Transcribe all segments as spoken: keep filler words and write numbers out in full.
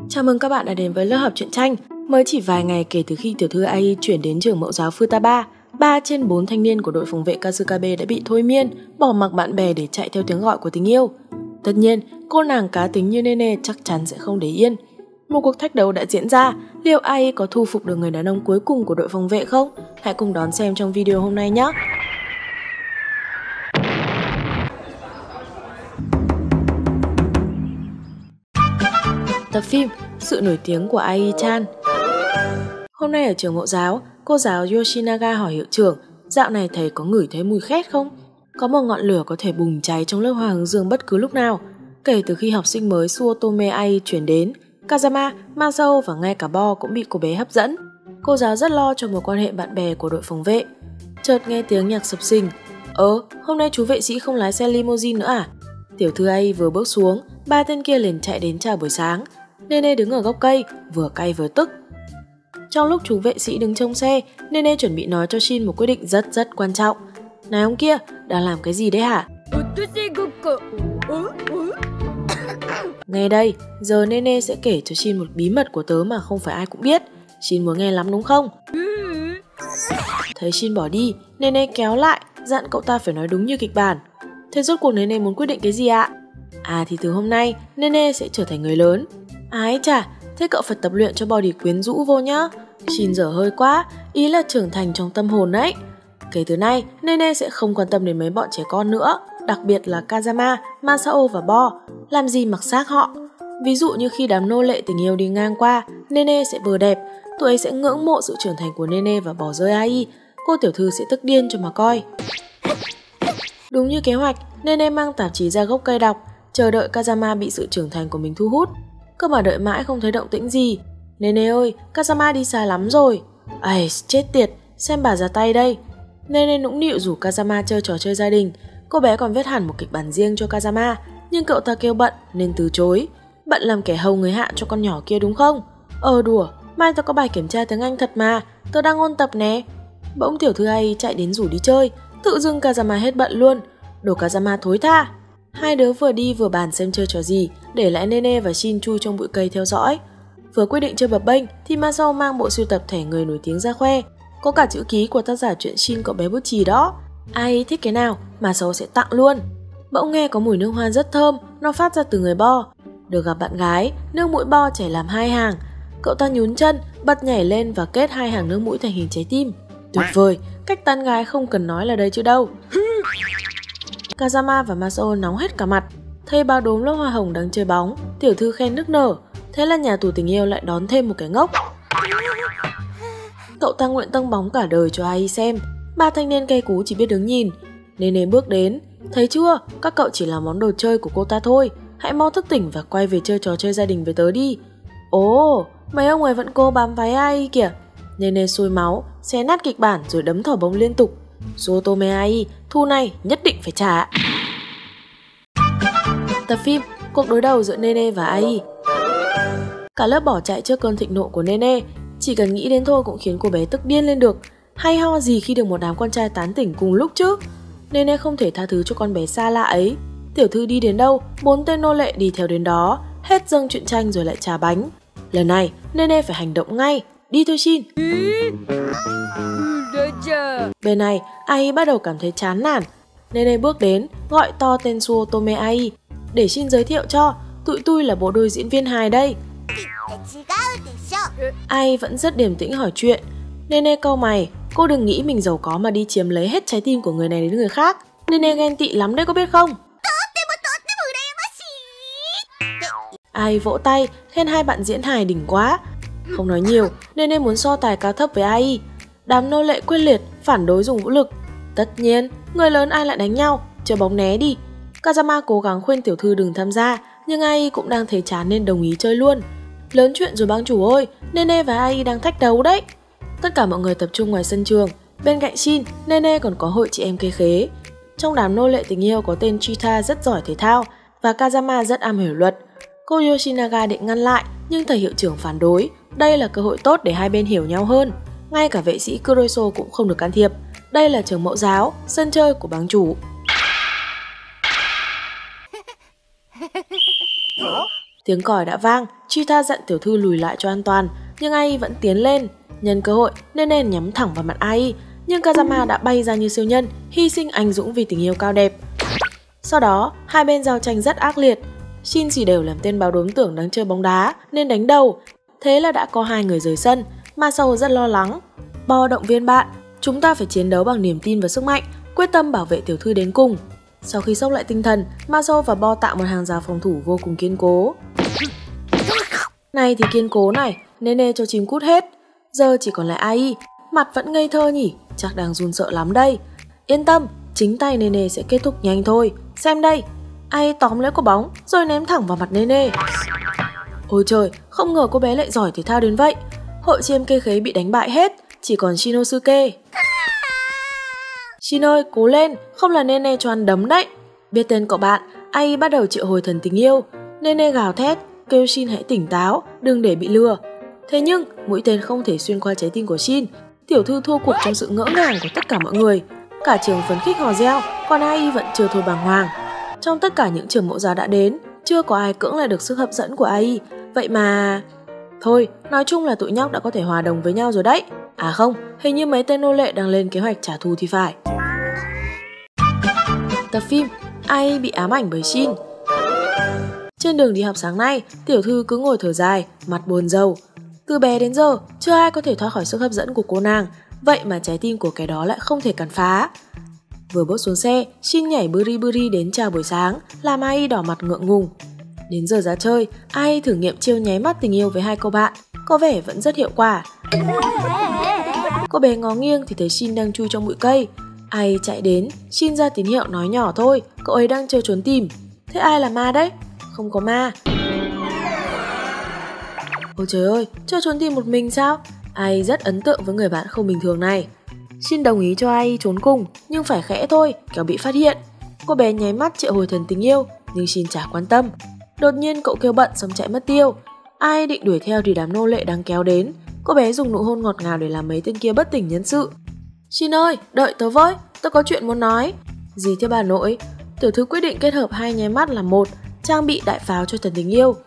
Chào mừng các bạn đã đến với lớp học truyện tranh. Mới chỉ vài ngày kể từ khi tiểu thư Ai chuyển đến trường mẫu giáo Futaba, ba trên bốn thanh niên của đội phòng vệ Kasukabe đã bị thôi miên, bỏ mặc bạn bè để chạy theo tiếng gọi của tình yêu. Tất nhiên, cô nàng cá tính như Nene chắc chắn sẽ không để yên. Một cuộc thách đấu đã diễn ra, liệu Ai có thu phục được người đàn ông cuối cùng của đội phòng vệ không? Hãy cùng đón xem trong video hôm nay nhé! Tập phim Sự nổi tiếng của Ai-chan. Hôm nay ở trường mẫu giáo, cô giáo Yoshinaga hỏi hiệu trưởng, dạo này thầy có ngửi thấy mùi khét không? Có một ngọn lửa có thể bùng cháy trong lớp hoa hướng dương bất cứ lúc nào. Kể từ khi học sinh mới Suotome Ai chuyển đến, Kazama, Masao và ngay cả Bo cũng bị cô bé hấp dẫn. Cô giáo rất lo cho mối quan hệ bạn bè của đội phòng vệ. Chợt nghe tiếng nhạc sập sình. Ơ, hôm nay chú vệ sĩ không lái xe limousine nữa à? Tiểu thư Ai vừa bước xuống, ba tên kia liền chạy đến chào buổi sáng. Nene đứng ở gốc cây, vừa cay vừa tức. Trong lúc chú vệ sĩ đứng trông xe, Nene chuẩn bị nói cho Shin một quyết định rất rất quan trọng. Này ông kia, đang làm cái gì đấy hả? Nghe đây, giờ Nene sẽ kể cho Shin một bí mật của tớ mà không phải ai cũng biết. Shin muốn nghe lắm đúng không? Thấy Shin bỏ đi, Nene kéo lại, dặn cậu ta phải nói đúng như kịch bản. Thế rốt cuộc Nene muốn quyết định cái gì ạ? À thì từ hôm nay, Nene sẽ trở thành người lớn. Ái chà, thế cậu phải tập luyện cho body quyến rũ vô nhá. Shin dở hơi quá, ý là trưởng thành trong tâm hồn đấy. Kể từ nay, Nene sẽ không quan tâm đến mấy bọn trẻ con nữa, đặc biệt là Kazama, Masao và Bo, làm gì mặc xác họ. Ví dụ như khi đám nô lệ tình yêu đi ngang qua, Nene sẽ vừa đẹp, tụi ấy sẽ ngưỡng mộ sự trưởng thành của Nene và bỏ rơi Ai. Cô tiểu thư sẽ tức điên cho mà coi. Đúng như kế hoạch, Nene mang tạp chí ra gốc cây đọc, chờ đợi Kazama bị sự trưởng thành của mình thu hút. Cơ mà đợi mãi không thấy động tĩnh gì. Nene ơi, Kazama đi xa lắm rồi. Ây, chết tiệt, xem bà ra tay đây. Nene nũng nịu rủ Kazama chơi trò chơi gia đình. Cô bé còn viết hẳn một kịch bản riêng cho Kazama, nhưng cậu ta kêu bận nên từ chối. Bận làm kẻ hầu người hạ cho con nhỏ kia đúng không? Ờ đùa, mai tao có bài kiểm tra tiếng Anh thật mà, tao đang ôn tập nè. Bỗng tiểu thư Ai chạy đến rủ đi chơi, tự dưng Kazama hết bận luôn. Đồ Kazama thối tha. Hai đứa vừa đi vừa bàn xem chơi trò gì, để lại Nene và Shin chui trong bụi cây theo dõi. Vừa quyết định chơi bập bênh thì Masao mang bộ sưu tập thẻ người nổi tiếng ra khoe. Có cả chữ ký của tác giả truyện Shin cậu bé bút chì đó. Ai thích cái nào, Masao sẽ tặng luôn. Bỗng nghe có mùi nước hoa rất thơm, nó phát ra từ người Bo. Được gặp bạn gái, nước mũi Bo chảy làm hai hàng. Cậu ta nhún chân, bật nhảy lên và kết hai hàng nước mũi thành hình trái tim. Tuyệt vời, cách tán gái không cần nói là đây chứ đâu. Kazama và Masao nóng hết cả mặt. Thấy bao đốm lớp hoa hồng đang chơi bóng, tiểu thư khen nức nở. Thế là nhà tù tình yêu lại đón thêm một cái ngốc. Cậu ta nguyện tâng bóng cả đời cho Ai xem. Ba thanh niên cay cú chỉ biết đứng nhìn. Nene bước đến. Thấy chưa, các cậu chỉ là món đồ chơi của cô ta thôi. Hãy mau thức tỉnh và quay về chơi trò chơi gia đình với tớ đi. Ồ, mấy ông ấy vẫn cô bám váy Ai kìa. Nene sôi máu, xé nát kịch bản rồi đấm thỏ bóng liên tục. Suotome Ai, thu này nhất định phải trả. Tập phim Cuộc đối đầu giữa Nene và Ai. Cả lớp bỏ chạy trước cơn thịnh nộ của Nene. Chỉ cần nghĩ đến thôi cũng khiến cô bé tức điên lên được. Hay ho gì khi được một đám con trai tán tỉnh cùng lúc chứ. Nene không thể tha thứ cho con bé xa lạ ấy. Tiểu thư đi đến đâu, bốn tên nô lệ đi theo đến đó. Hết dâng truyện tranh rồi lại trả bánh. Lần này Nene phải hành động ngay. Đi thôi Shin. Bên này Ai bắt đầu cảm thấy chán nản. Nene bước đến gọi to tên Suotome Ai. Để Shin giới thiệu cho, tụi tôi là bộ đôi diễn viên hài đây. Ai vẫn rất điềm tĩnh hỏi chuyện. Nene cau mày, cô đừng nghĩ mình giàu có mà đi chiếm lấy hết trái tim của người này đến người khác. Nene ghen tị lắm đấy có biết không? Ai vỗ tay khen hai bạn diễn hài đỉnh quá. Không nói nhiều, Nene muốn so tài cao thấp với Ai. Đám nô lệ quyết liệt phản đối dùng vũ lực. Tất nhiên, người lớn ai lại đánh nhau, chơi bóng né đi. Kazama cố gắng khuyên tiểu thư đừng tham gia, nhưng Ai cũng đang thấy chán nên đồng ý chơi luôn. Lớn chuyện rồi bang chủ ơi, Nene và Ai đang thách đấu đấy. Tất cả mọi người tập trung ngoài sân trường. Bên cạnh Shin, Nene còn có hội chị em kê khế. Trong đám nô lệ tình yêu có tên Chita rất giỏi thể thao và Kazama rất am hiểu luật. Cô Yoshinaga định ngăn lại, nhưng thầy hiệu trưởng phản đối. Đây là cơ hội tốt để hai bên hiểu nhau hơn. Ngay cả vệ sĩ Kuroso cũng không được can thiệp. Đây là trường mẫu giáo, sân chơi của bang chủ. Tiếng còi đã vang, Chita dặn tiểu thư lùi lại cho an toàn, nhưng Ai vẫn tiến lên. Nhân cơ hội, Nene nhắm thẳng vào mặt Ai, nhưng Kazama đã bay ra như siêu nhân, hy sinh anh dũng vì tình yêu cao đẹp. Sau đó, hai bên giao tranh rất ác liệt. Shin chỉ đều làm tên báo đốm tưởng đang chơi bóng đá nên đánh đầu. Thế là đã có hai người rời sân. Masao rất lo lắng. Bo động viên bạn, chúng ta phải chiến đấu bằng niềm tin và sức mạnh, quyết tâm bảo vệ tiểu thư đến cùng. Sau khi sốc lại tinh thần, Masao và Bo tạo một hàng rào phòng thủ vô cùng kiên cố. Này thì kiên cố này, Nene cho chim cút hết. Giờ chỉ còn lại Ai, mặt vẫn ngây thơ nhỉ, chắc đang run sợ lắm đây. Yên tâm, chính tay Nene sẽ kết thúc nhanh thôi. Xem đây, Ai tóm lấy quả bóng rồi ném thẳng vào mặt Nene. Ôi trời, không ngờ cô bé lại giỏi thể thao đến vậy. Hội chiêm kê khế bị đánh bại hết, chỉ còn Shinosuke. Shin ơi, cố lên, không là Nene cho ăn đấm đấy. Biết tên cậu bạn, Ai bắt đầu triệu hồi thần tình yêu. Nene gào thét, kêu Shin hãy tỉnh táo, đừng để bị lừa. Thế nhưng, mũi tên không thể xuyên qua trái tim của Shin. Tiểu thư thua cuộc trong sự ngỡ ngàng của tất cả mọi người. Cả trường phấn khích hò reo, còn Ai vẫn chưa thôi bàng hoàng. Trong tất cả những trường mẫu giáo đã đến, chưa có ai cưỡng lại được sức hấp dẫn của Ai. Vậy mà... Thôi, nói chung là tụi nhóc đã có thể hòa đồng với nhau rồi đấy. À không, hình như mấy tên nô lệ đang lên kế hoạch trả thù thì phải. Tập phim, Ai bị ám ảnh bởi Shin. Trên đường đi học sáng nay, tiểu thư cứ ngồi thở dài, mặt buồn rầu. Từ bé đến giờ, chưa ai có thể thoát khỏi sức hấp dẫn của cô nàng. Vậy mà trái tim của cái đó lại không thể cản phá. Vừa bước xuống xe, Shin nhảy buri buri đến chào buổi sáng, làm Ai đỏ mặt ngượng ngùng. Đến giờ ra chơi, Ai thử nghiệm chiêu nháy mắt tình yêu với hai cô bạn, có vẻ vẫn rất hiệu quả. Cô bé ngó nghiêng thì thấy Shin đang chui trong bụi cây. Ai chạy đến, Shin ra tín hiệu nói nhỏ thôi, cậu ấy đang chơi trốn tìm. Thế ai là ma đấy? Không có ma. Ôi trời ơi, chơi trốn tìm một mình sao? Ai rất ấn tượng với người bạn không bình thường này. Shin đồng ý cho Ai trốn cùng, nhưng phải khẽ thôi, kéo bị phát hiện. Cô bé nháy mắt triệu hồi thần tình yêu, nhưng Shin chả quan tâm. Đột nhiên cậu kêu bận xong chạy mất tiêu. Ai định đuổi theo thì đám nô lệ đang kéo đến. Cô bé dùng nụ hôn ngọt ngào để làm mấy tên kia bất tỉnh nhân sự. Shin ơi, đợi tớ với, tớ có chuyện muốn nói. Gì thế bà nội? Tiểu thư quyết định kết hợp hai nháy mắt là một, trang bị đại pháo cho thần tình yêu.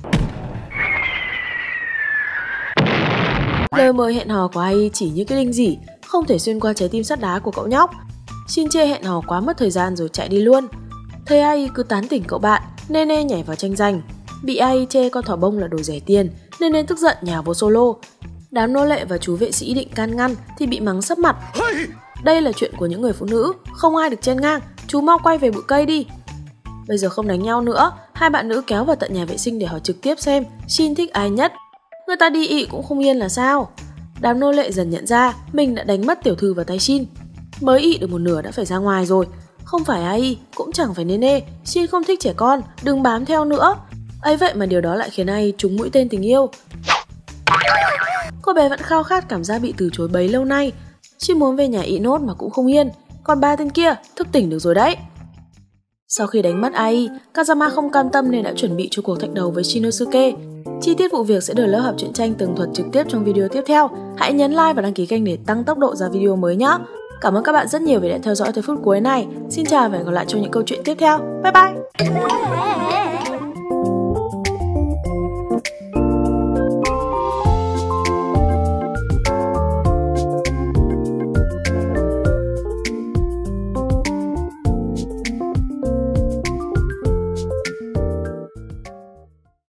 Lời mời hẹn hò của Ai chỉ như cái đinh dỉ, không thể xuyên qua trái tim sắt đá của cậu nhóc. Shin chê hẹn hò quá mất thời gian rồi chạy đi luôn. Thấy Ai cứ tán tỉnh cậu bạn, Nene nhảy vào tranh giành. Bị Ai chê con thỏ bông là đồ rẻ tiền, Nene tức giận nhào vô solo. Đám nô lệ và chú vệ sĩ định can ngăn thì bị mắng sấp mặt. Đây là chuyện của những người phụ nữ, không ai được chen ngang, chú mau quay về bụi cây đi. Bây giờ không đánh nhau nữa, hai bạn nữ kéo vào tận nhà vệ sinh để hỏi trực tiếp xem Shin thích ai nhất. Người ta đi ị cũng không yên là sao. Đám nô lệ dần nhận ra mình đã đánh mất tiểu thư vào tay Shin. Mới ị được một nửa đã phải ra ngoài rồi. Không phải Ai, cũng chẳng phải Nene, Shin không thích trẻ con, đừng bám theo nữa. Ấy vậy mà điều đó lại khiến Ai trúng mũi tên tình yêu. Cô bé vẫn khao khát cảm giác bị từ chối bấy lâu nay. Shin muốn về nhà ị nốt mà cũng không yên. Còn ba tên kia thức tỉnh được rồi đấy. Sau khi đánh mất Ai, Kazama không cam tâm nên đã chuẩn bị cho cuộc thách đấu với Shinosuke. Chi tiết vụ việc sẽ được lớp học truyện tranh tường thuật trực tiếp trong video tiếp theo. Hãy nhấn like và đăng ký kênh để tăng tốc độ ra video mới nhé. Cảm ơn các bạn rất nhiều vì đã theo dõi tới phút cuối này. Xin chào và hẹn gặp lại trong những câu chuyện tiếp theo. Bye bye!